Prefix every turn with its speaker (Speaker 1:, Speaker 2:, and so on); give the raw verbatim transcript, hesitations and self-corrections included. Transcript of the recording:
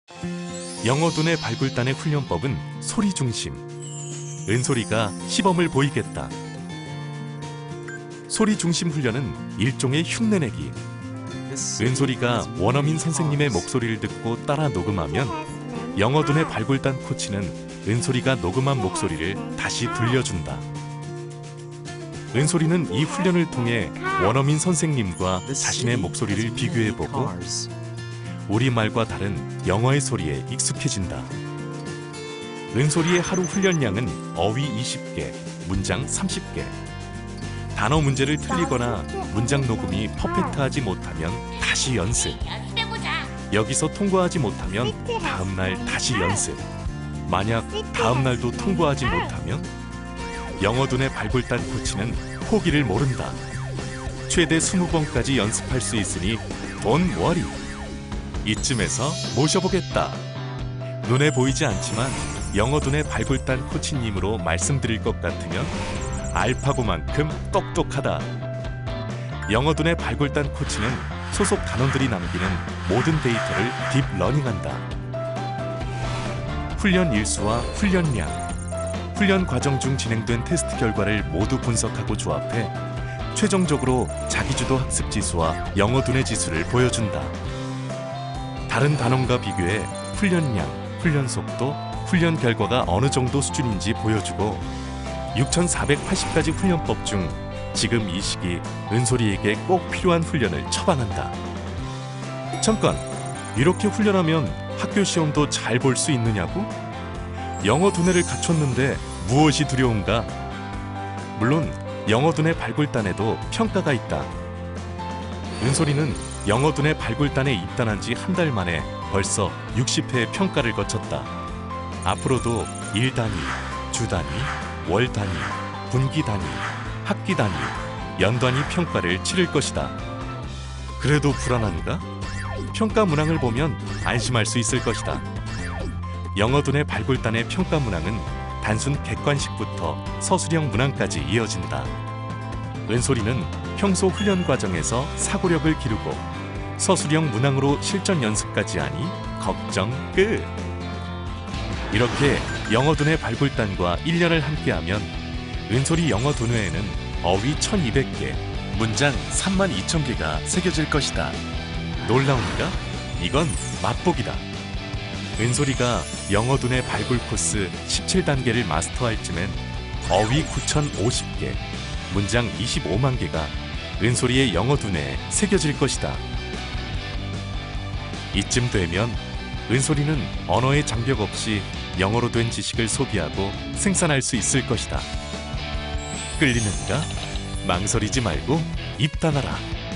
Speaker 1: 영어 두뇌 발굴단의 훈련법은 소리 중심. 은솔이가 시범을 보이겠다. 소리 중심 훈련은 일종의 흉내내기. 은솔이가 원어민 선생님의 목소리를 듣고 따라 녹음하면 영어 두뇌 발굴단 코치는 은솔이가 녹음한 목소리를 다시 들려준다. 은솔이는 이 훈련을 통해 원어민 선생님과 자신의 목소리를 비교해보고 우리말과 다른 영어의 소리에 익숙해진다. 은솔이의 하루 훈련량은 어휘 이십 개, 문장 삼십 개. 단어 문제를 틀리거나 문장 녹음이 퍼펙트하지 못하면 다시 연습. 여기서 통과하지 못하면 다음 날 다시 연습. 만약 다음 날도 통과하지 못하면 영어 두뇌 발굴단 코치는 포기를 모른다. 최대 이십 번까지 연습할 수 있으니 Don't worry. 이쯤에서 모셔보겠다. 눈에 보이지 않지만 영어 두뇌 발굴단 코치님으로 말씀드릴 것 같으면 알파고만큼 똑똑하다. 영어 두뇌 발굴단 코치는 소속 단원들이 남기는 모든 데이터를 딥러닝한다. 훈련 일수와 훈련량, 훈련 과정 중 진행된 테스트 결과를 모두 분석하고 조합해 최종적으로 자기주도 학습 지수와 영어 두뇌 지수를 보여준다. 다른 단원과 비교해 훈련량, 훈련 속도, 훈련 결과가 어느 정도 수준인지 보여주고 육천사백팔십 가지 훈련법 중 지금 이 시기 은솔이에게 꼭 필요한 훈련을 처방한다. 잠깐, 이렇게 훈련하면 학교 시험도 잘 볼 수 있느냐고? 영어 두뇌를 갖췄는데 무엇이 두려운가? 물론 영어 두뇌 발굴단에도 평가가 있다. 은솔이는 영어 두뇌 발굴단에 입단한 지 한 달 만에 벌써 육십 회의 평가를 거쳤다. 앞으로도 일 단위, 주 단위, 월 단위, 분기 단위, 학기 단위, 연 단위 평가를 치를 것이다. 그래도 불안한가? 평가 문항을 보면 안심할 수 있을 것이다. 영어 두뇌 발굴단의 평가 문항은 단순 객관식부터 서술형 문항까지 이어진다. 은솔이는 평소 훈련 과정에서 사고력을 기르고 서술형 문항으로 실전 연습까지 하니 걱정 끝! 이렇게 영어 두뇌 발굴단과 일 년을 함께하면 은솔이 영어 두뇌에는 어휘 천이백 개, 문장 삼만 이천 개가 새겨질 것이다. 놀라운가? 이건 맛보기다. 은솔이가 영어 두뇌 발굴 코스 십칠 단계를 마스터할 쯤엔 어휘 구천오십 개, 문장 이십오만 개가 은솔이의 영어 두뇌에 새겨질 것이다. 이쯤 되면 은솔이는 언어의 장벽 없이 영어로 된 지식을 소비하고 생산할 수 있을 것이다. 끌리는가? 망설이지 말고 입단하라.